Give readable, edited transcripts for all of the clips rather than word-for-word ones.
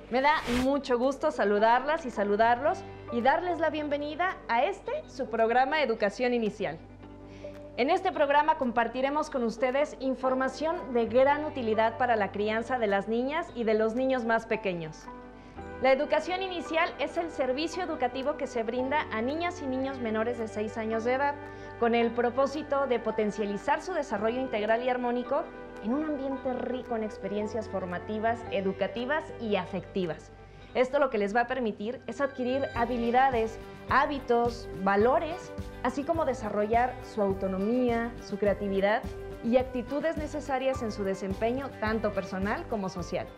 Me da mucho gusto saludarlas y saludarlos y darles la bienvenida a su programa Educación Inicial. En este programa compartiremos con ustedes información de gran utilidad para la crianza de las niñas y de los niños más pequeños. La educación inicial es el servicio educativo que se brinda a niñas y niños menores de 6 años de edad con el propósito de potencializar su desarrollo integral y armónico en un ambiente rico en experiencias formativas, educativas y afectivas. Esto lo que les va a permitir es adquirir habilidades, hábitos, valores, así como desarrollar su autonomía, su creatividad y actitudes necesarias en su desempeño tanto personal como social.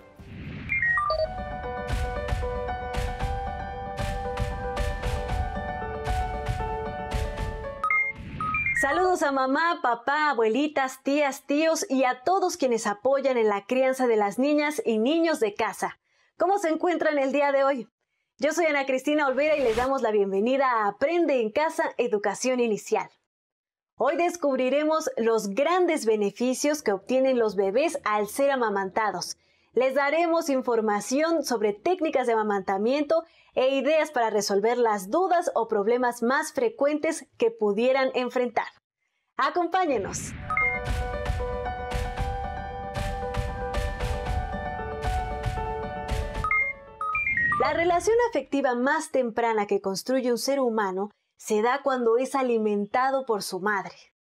Saludos a mamá, papá, abuelitas, tías, tíos y a todos quienes apoyan en la crianza de las niñas y niños de casa. ¿Cómo se encuentran el día de hoy? Yo soy Ana Cristina Olvera y les damos la bienvenida a Aprende en Casa Educación Inicial. Hoy descubriremos los grandes beneficios que obtienen los bebés al ser amamantados. Les daremos información sobre técnicas de amamantamiento e ideas para resolver las dudas o problemas más frecuentes que pudieran enfrentar. ¡Acompáñenos! La relación afectiva más temprana que construye un ser humano se da cuando es alimentado por su madre.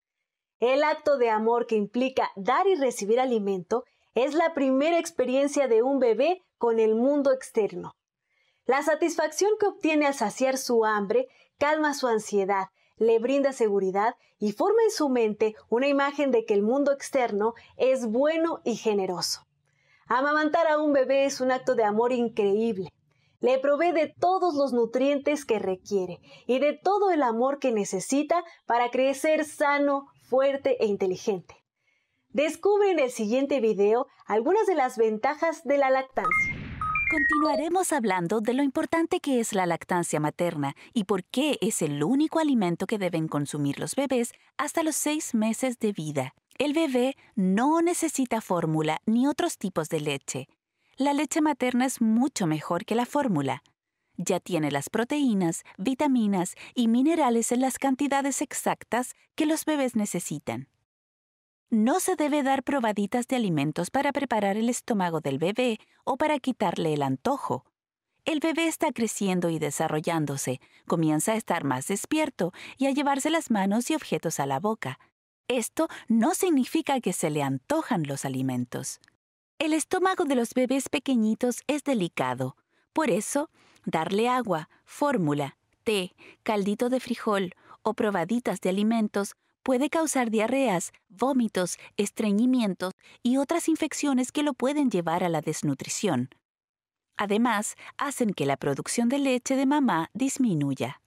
El acto de amor que implica dar y recibir alimento es la primera experiencia de un bebé con el mundo externo. La satisfacción que obtiene al saciar su hambre calma su ansiedad, le brinda seguridad y forma en su mente una imagen de que el mundo externo es bueno y generoso. Amamantar a un bebé es un acto de amor increíble. Le provee de todos los nutrientes que requiere y de todo el amor que necesita para crecer sano, fuerte e inteligente. Descubre en el siguiente video algunas de las ventajas de la lactancia. Continuaremos hablando de lo importante que es la lactancia materna y por qué es el único alimento que deben consumir los bebés hasta los 6 meses de vida. El bebé no necesita fórmula ni otros tipos de leche. La leche materna es mucho mejor que la fórmula. Ya tiene las proteínas, vitaminas y minerales en las cantidades exactas que los bebés necesitan. No se debe dar probaditas de alimentos para preparar el estómago del bebé o para quitarle el antojo. El bebé está creciendo y desarrollándose, comienza a estar más despierto y a llevarse las manos y objetos a la boca. Esto no significa que se le antojan los alimentos. El estómago de los bebés pequeñitos es delicado. Por eso, darle agua, fórmula, té, caldito de frijol o probaditas de alimentos puede causar diarreas, vómitos, estreñimientos y otras infecciones que lo pueden llevar a la desnutrición. Además, hacen que la producción de leche de mamá disminuya.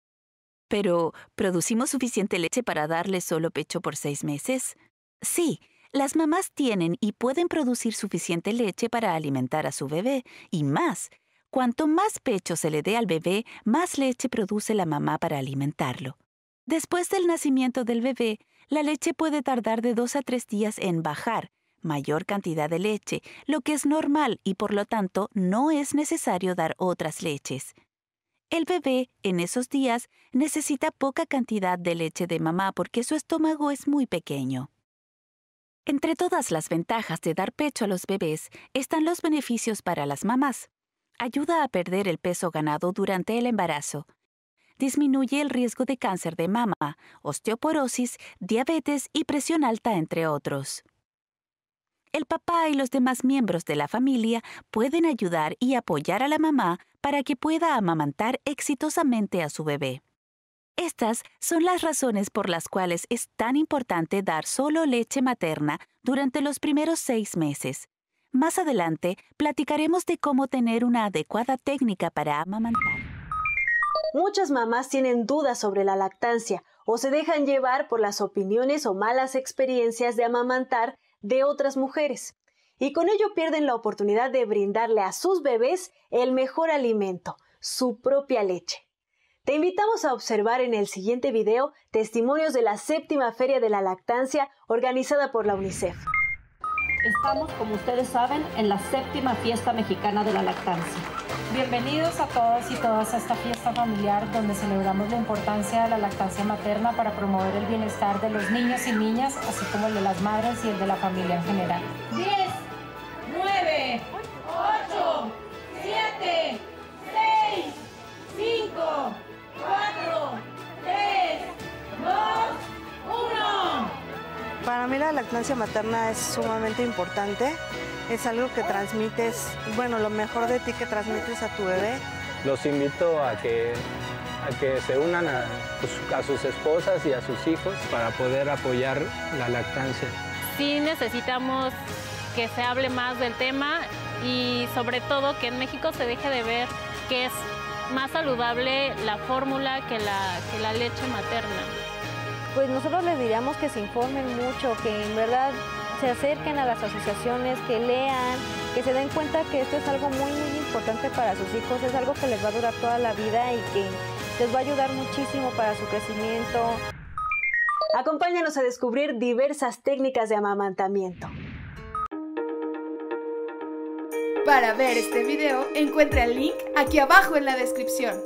¿Pero producimos suficiente leche para darle solo pecho por 6 meses? Sí, las mamás tienen y pueden producir suficiente leche para alimentar a su bebé, y más. Cuanto más pecho se le dé al bebé, más leche produce la mamá para alimentarlo. Después del nacimiento del bebé, la leche puede tardar de 2 a 3 días en bajar, mayor cantidad de leche, lo que es normal y por lo tanto no es necesario dar otras leches. El bebé, en esos días, necesita poca cantidad de leche de mamá porque su estómago es muy pequeño. Entre todas las ventajas de dar pecho a los bebés están los beneficios para las mamás. Ayuda a perder el peso ganado durante el embarazo. Disminuye el riesgo de cáncer de mama, osteoporosis, diabetes y presión alta, entre otros. El papá y los demás miembros de la familia pueden ayudar y apoyar a la mamá para que pueda amamantar exitosamente a su bebé. Estas son las razones por las cuales es tan importante dar solo leche materna durante los primeros 6 meses. Más adelante, platicaremos de cómo tener una adecuada técnica para amamantar. Muchas mamás tienen dudas sobre la lactancia o se dejan llevar por las opiniones o malas experiencias de amamantar de otras mujeres. Y con ello pierden la oportunidad de brindarle a sus bebés el mejor alimento, su propia leche. Te invitamos a observar en el siguiente video testimonios de la 7ª Feria de la Lactancia organizada por la UNICEF. Estamos, como ustedes saben, en la 7ª Fiesta Mexicana de la Lactancia. Bienvenidos a todos y todas a esta fiesta familiar donde celebramos la importancia de la lactancia materna para promover el bienestar de los niños y niñas, así como el de las madres y el de la familia en general. 10, 9, 8, 7, 6, 5, 4, 3, 2, 1. Para mí la lactancia materna es sumamente importante. Es algo que transmites, bueno, lo mejor de ti que transmites a tu bebé. Los invito a que se unan a sus esposas y a sus hijos para poder apoyar la lactancia. Sí necesitamos que se hable más del tema y sobre todo que en México se deje de ver que es más saludable la fórmula que la leche materna. Pues nosotros les diríamos que se informen mucho, que en verdad se acerquen a las asociaciones, que lean, que se den cuenta que esto es algo muy, muy importante para sus hijos, es algo que les va a durar toda la vida y que les va a ayudar muchísimo para su crecimiento. Acompáñanos a descubrir diversas técnicas de amamantamiento. Para ver este video, encuentra el link aquí abajo en la descripción.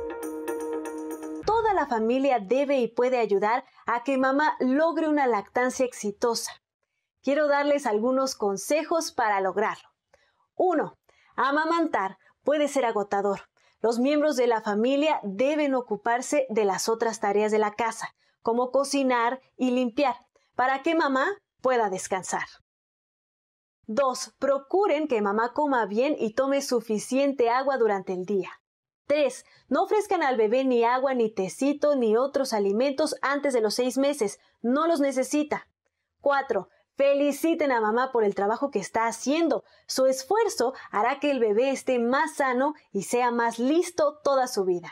Toda la familia debe y puede ayudar a que mamá logre una lactancia exitosa. Quiero darles algunos consejos para lograrlo. 1. Amamantar puede ser agotador. Los miembros de la familia deben ocuparse de las otras tareas de la casa, como cocinar y limpiar, para que mamá pueda descansar. 2. Procuren que mamá coma bien y tome suficiente agua durante el día. 3. No ofrezcan al bebé ni agua, ni tecito, ni otros alimentos antes de los 6 meses. No los necesita. 4. Feliciten a mamá por el trabajo que está haciendo. Su esfuerzo hará que el bebé esté más sano y sea más listo toda su vida.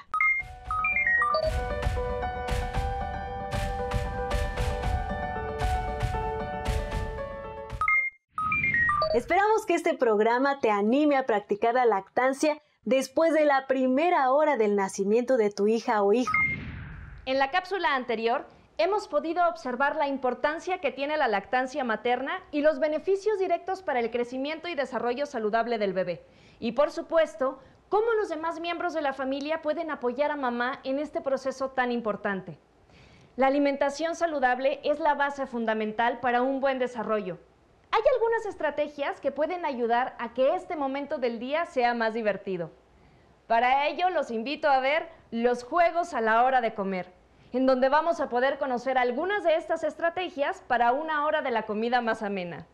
Esperamos que este programa te anime a practicar la lactancia después de la primera hora del nacimiento de tu hija o hijo. En la cápsula anterior, hemos podido observar la importancia que tiene la lactancia materna y los beneficios directos para el crecimiento y desarrollo saludable del bebé. Y por supuesto, cómo los demás miembros de la familia pueden apoyar a mamá en este proceso tan importante. La alimentación saludable es la base fundamental para un buen desarrollo. Hay algunas estrategias que pueden ayudar a que este momento del día sea más divertido. Para ello, los invito a ver los juegos a la hora de comer, en donde vamos a poder conocer algunas de estas estrategias para una hora de la comida más amena.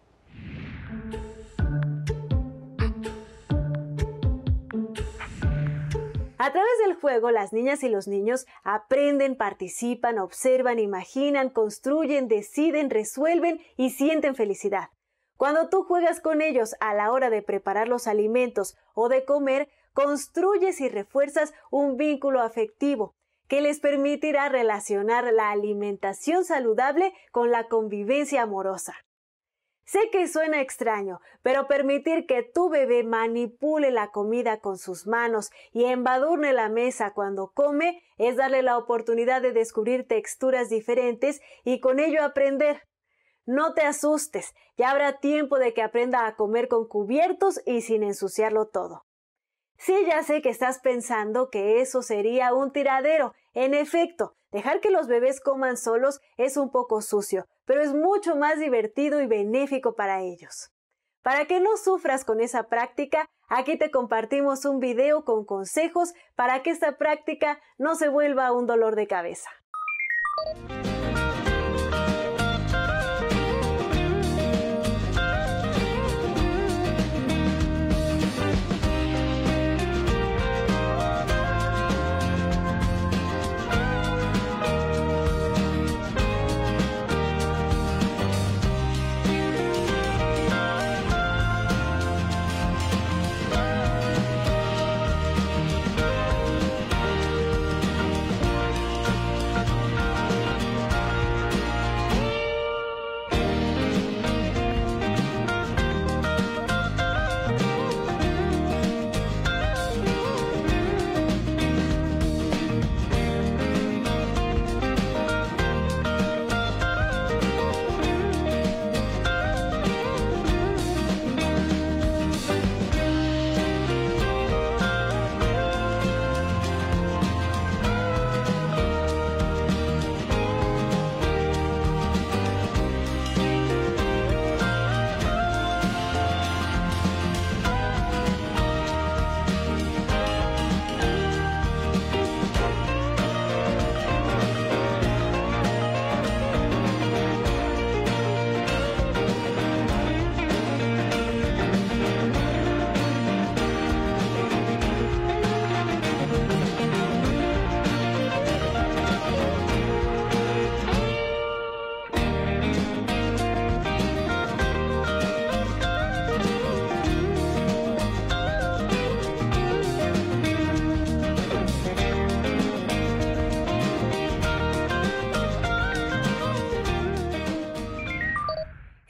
A través del juego, las niñas y los niños aprenden, participan, observan, imaginan, construyen, deciden, resuelven y sienten felicidad. Cuando tú juegas con ellos a la hora de preparar los alimentos o de comer, construyes y refuerzas un vínculo afectivo que les permitirá relacionar la alimentación saludable con la convivencia amorosa. Sé que suena extraño, pero permitir que tu bebé manipule la comida con sus manos y embadurne la mesa cuando come es darle la oportunidad de descubrir texturas diferentes y con ello aprender. No te asustes, ya habrá tiempo de que aprenda a comer con cubiertos y sin ensuciarlo todo. Sí, ya sé que estás pensando que eso sería un tiradero. En efecto, dejar que los bebés coman solos es un poco sucio, pero es mucho más divertido y benéfico para ellos. Para que no sufras con esa práctica, aquí te compartimos un video con consejos para que esta práctica no se vuelva un dolor de cabeza.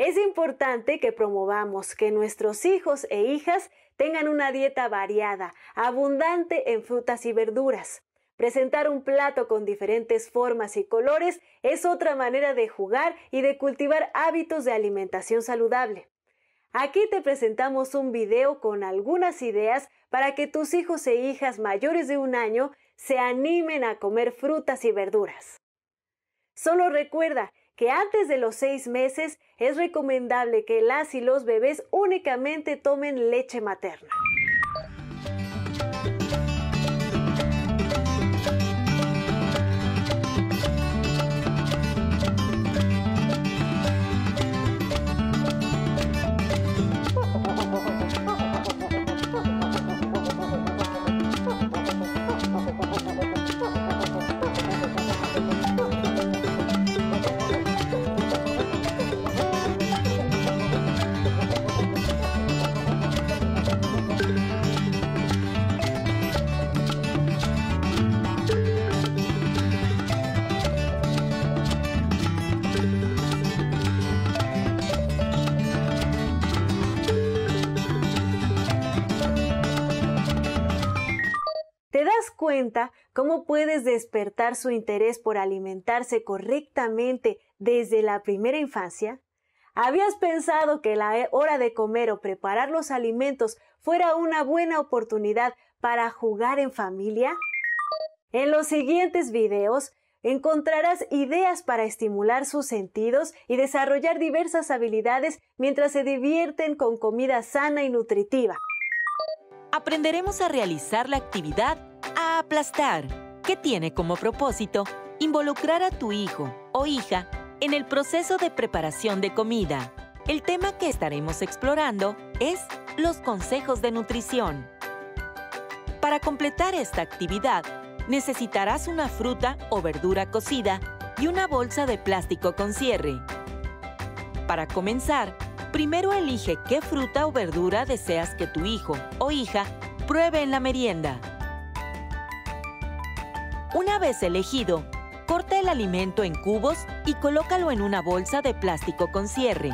Es importante que promovamos que nuestros hijos e hijas tengan una dieta variada, abundante en frutas y verduras. Presentar un plato con diferentes formas y colores es otra manera de jugar y de cultivar hábitos de alimentación saludable. Aquí te presentamos un video con algunas ideas para que tus hijos e hijas mayores de 1 año se animen a comer frutas y verduras. Solo recuerda que antes de los 6 meses es recomendable que las y los bebés únicamente tomen leche materna. ¿Te das cuenta cómo puedes despertar su interés por alimentarse correctamente desde la primera infancia? ¿Habías pensado que la hora de comer o preparar los alimentos fuera una buena oportunidad para jugar en familia? En los siguientes videos encontrarás ideas para estimular sus sentidos y desarrollar diversas habilidades mientras se divierten con comida sana y nutritiva. Aprenderemos a realizar la actividad a aplastar, que tiene como propósito involucrar a tu hijo o hija en el proceso de preparación de comida. El tema que estaremos explorando es los consejos de nutrición. Para completar esta actividad, necesitarás una fruta o verdura cocida y una bolsa de plástico con cierre. Para comenzar, primero elige qué fruta o verdura deseas que tu hijo o hija pruebe en la merienda. Una vez elegido, corta el alimento en cubos y colócalo en una bolsa de plástico con cierre.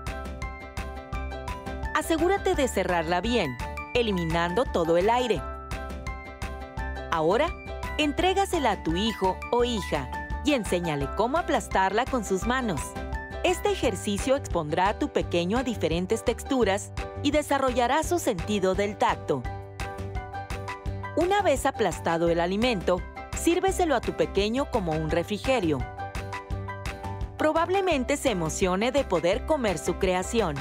Asegúrate de cerrarla bien, eliminando todo el aire. Ahora, entrégasela a tu hijo o hija y enséñale cómo aplastarla con sus manos. Este ejercicio expondrá a tu pequeño a diferentes texturas y desarrollará su sentido del tacto. Una vez aplastado el alimento, sírveselo a tu pequeño como un refrigerio. Probablemente se emocione de poder comer su creación.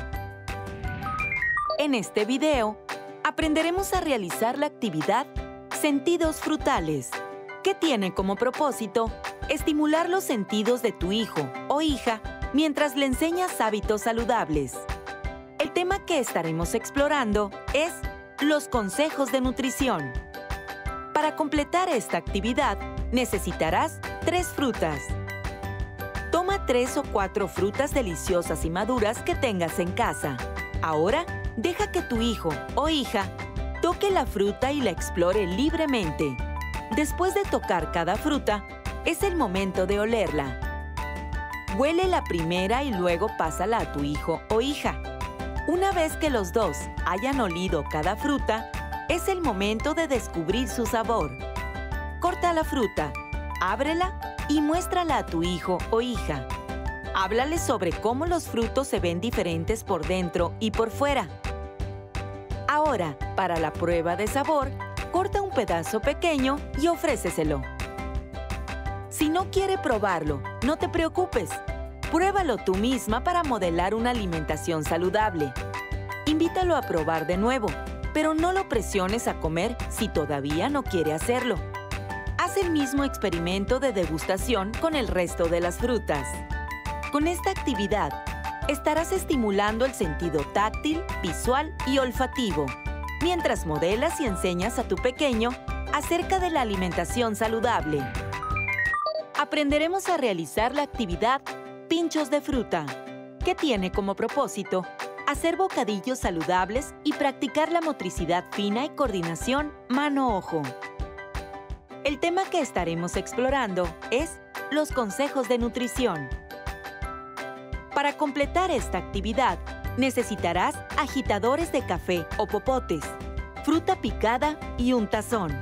En este video, aprenderemos a realizar la actividad Sentidos frutales, que tiene como propósito estimular los sentidos de tu hijo o hija mientras le enseñas hábitos saludables. El tema que estaremos explorando es los consejos de nutrición. Para completar esta actividad, necesitarás 3 frutas. Toma 3 o 4 frutas deliciosas y maduras que tengas en casa. Ahora, deja que tu hijo o hija toque la fruta y la explore libremente. Después de tocar cada fruta, es el momento de olerla. Huele la primera y luego pásala a tu hijo o hija. Una vez que los dos hayan olido cada fruta, es el momento de descubrir su sabor. Corta la fruta, ábrela y muéstrala a tu hijo o hija. Háblale sobre cómo los frutos se ven diferentes por dentro y por fuera. Ahora, para la prueba de sabor, corta un pedazo pequeño y ofréceselo. Si no quiere probarlo, no te preocupes. Pruébalo tú misma para modelar una alimentación saludable. Invítalo a probar de nuevo, pero no lo presiones a comer si todavía no quiere hacerlo. Haz el mismo experimento de degustación con el resto de las frutas. Con esta actividad, estarás estimulando el sentido táctil, visual y olfativo, mientras modelas y enseñas a tu pequeño acerca de la alimentación saludable. Aprenderemos a realizar la actividad Pinchos de fruta, que tiene como propósito hacer bocadillos saludables y practicar la motricidad fina y coordinación mano-ojo. El tema que estaremos explorando es los consejos de nutrición. Para completar esta actividad, necesitarás agitadores de café o popotes, fruta picada y un tazón.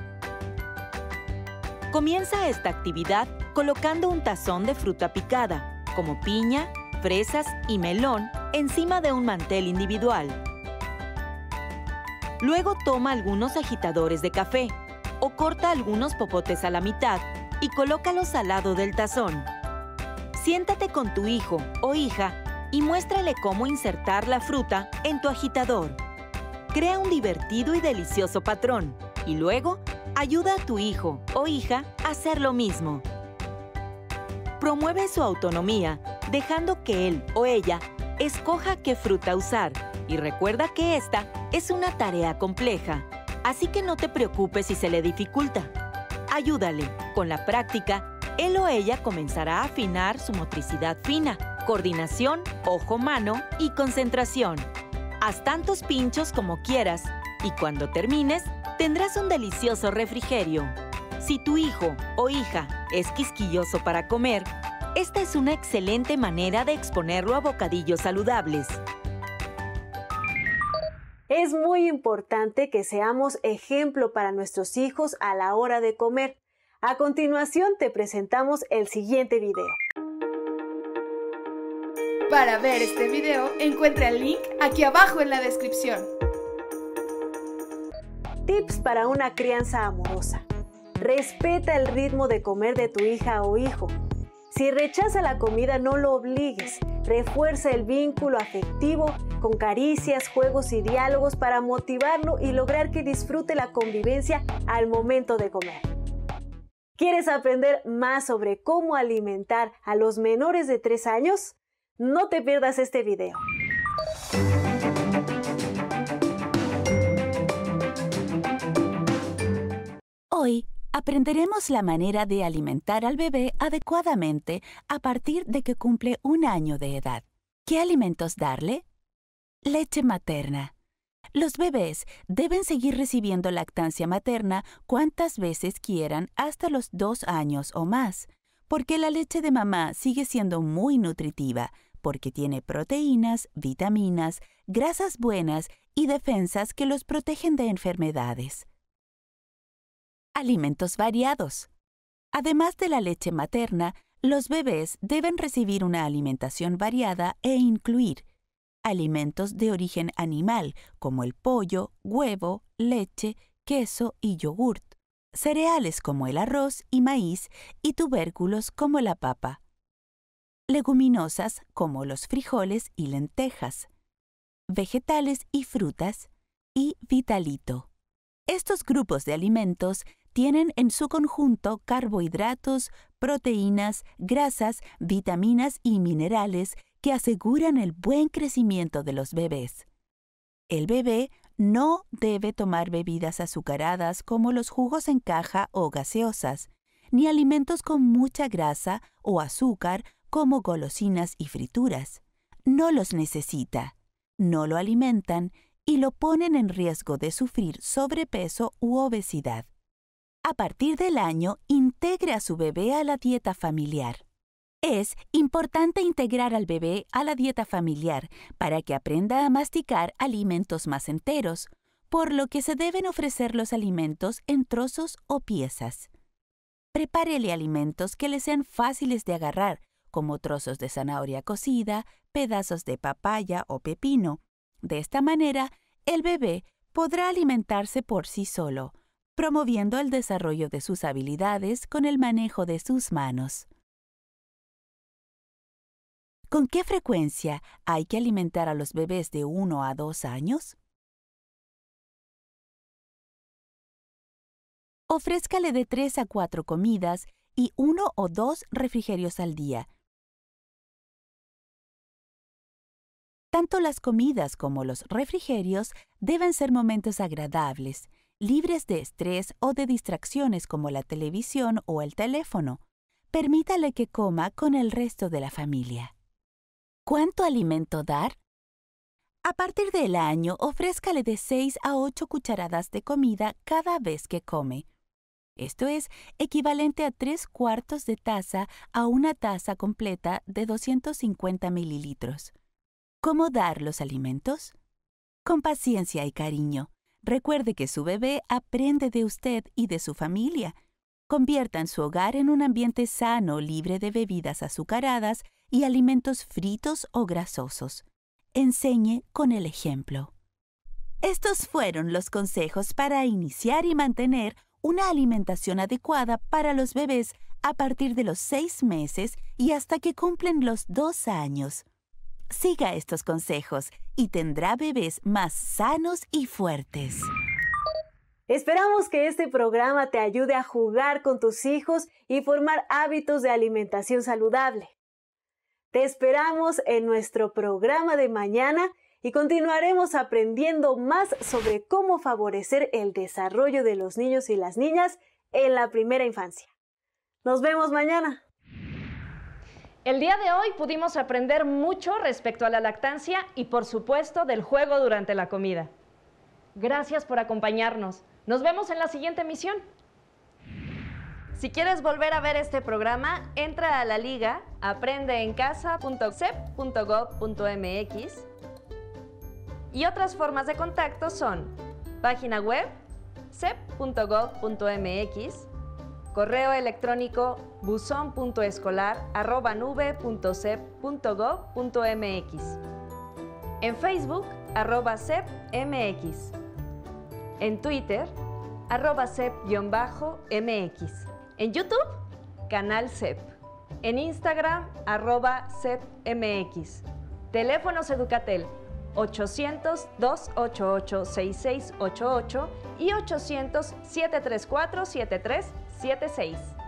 Comienza esta actividad colocando un tazón de fruta picada, como piña, fresas y melón, encima de un mantel individual. Luego toma algunos agitadores de café o corta algunos popotes a la mitad y colócalos al lado del tazón. Siéntate con tu hijo o hija y muéstrale cómo insertar la fruta en tu agitador. Crea un divertido y delicioso patrón y luego ayuda a tu hijo o hija a hacer lo mismo. Promueve su autonomía, dejando que él o ella escoja qué fruta usar y recuerda que esta es una tarea compleja, así que no te preocupes si se le dificulta. Ayúdale. Con la práctica, él o ella comenzará a afinar su motricidad fina, coordinación, ojo-mano y concentración. Haz tantos pinchos como quieras y cuando termines, tendrás un delicioso refrigerio. Si tu hijo o hija es quisquilloso para comer, esta es una excelente manera de exponerlo a bocadillos saludables. Es muy importante que seamos ejemplo para nuestros hijos a la hora de comer. A continuación te presentamos el siguiente video. Para ver este video, encuentra el link aquí abajo en la descripción. Tips para una crianza amorosa. Respeta el ritmo de comer de tu hija o hijo. Si rechaza la comida, no lo obligues. Refuerza el vínculo afectivo con caricias, juegos y diálogos para motivarlo y lograr que disfrute la convivencia al momento de comer. ¿Quieres aprender más sobre cómo alimentar a los menores de 3 años? No te pierdas este video. Hoy aprenderemos la manera de alimentar al bebé adecuadamente a partir de que cumple 1 año de edad. ¿Qué alimentos darle? Leche materna. Los bebés deben seguir recibiendo lactancia materna cuantas veces quieran hasta los 2 años o más, porque la leche de mamá sigue siendo muy nutritiva, porque tiene proteínas, vitaminas, grasas buenas y defensas que los protegen de enfermedades. Alimentos variados. Además de la leche materna, los bebés deben recibir una alimentación variada e incluir alimentos de origen animal, como el pollo, huevo, leche, queso y yogurt, cereales como el arroz y maíz y tubérculos como la papa, leguminosas como los frijoles y lentejas, vegetales y frutas y vitalito. Estos grupos de alimentos tienen en su conjunto carbohidratos, proteínas, grasas, vitaminas y minerales que aseguran el buen crecimiento de los bebés. El bebé no debe tomar bebidas azucaradas como los jugos en caja o gaseosas, ni alimentos con mucha grasa o azúcar como golosinas y frituras. No los necesita, no lo alimentan y lo ponen en riesgo de sufrir sobrepeso u obesidad. A partir del año, integre a su bebé a la dieta familiar. Es importante integrar al bebé a la dieta familiar para que aprenda a masticar alimentos más enteros, por lo que se deben ofrecer los alimentos en trozos o piezas. Prepárele alimentos que le sean fáciles de agarrar, como trozos de zanahoria cocida, pedazos de papaya o pepino. De esta manera, el bebé podrá alimentarse por sí solo, promoviendo el desarrollo de sus habilidades con el manejo de sus manos. ¿Con qué frecuencia hay que alimentar a los bebés de 1 a 2 años? Ofrézcale de 3 a 4 comidas y 1 o 2 refrigerios al día. Tanto las comidas como los refrigerios deben ser momentos agradables, libres de estrés o de distracciones como la televisión o el teléfono. Permítale que coma con el resto de la familia. ¿Cuánto alimento dar? A partir del año, ofrézcale de 6 a 8 cucharadas de comida cada vez que come. esto es equivalente a 3/4 de taza a una taza completa de 250 mililitros. ¿Cómo dar los alimentos? Con paciencia y cariño. Recuerde que su bebé aprende de usted y de su familia. Conviertan su hogar en un ambiente sano, libre de bebidas azucaradas y alimentos fritos o grasosos. Enseñe con el ejemplo. Estos fueron los consejos para iniciar y mantener una alimentación adecuada para los bebés a partir de los 6 meses y hasta que cumplen los 2 años. Siga estos consejos y tendrá bebés más sanos y fuertes. Esperamos que este programa te ayude a jugar con tus hijos y formar hábitos de alimentación saludable. Te esperamos en nuestro programa de mañana y continuaremos aprendiendo más sobre cómo favorecer el desarrollo de los niños y las niñas en la primera infancia. Nos vemos mañana. El día de hoy pudimos aprender mucho respecto a la lactancia y, por supuesto, del juego durante la comida. Gracias por acompañarnos. Nos vemos en la siguiente emisión. Si quieres volver a ver este programa, entra a la liga aprendeencasa.cep.gov.mx y otras formas de contacto son página web cep.gov.mx, correo electrónico buzon.escolar@nube.cep.gov.mx, en Facebook @CEPMX, en Twitter @CEP_MX, en YouTube canal CEP, en Instagram @CEPMX, teléfonos Educatel 800-288-6688 y 800-734-7376.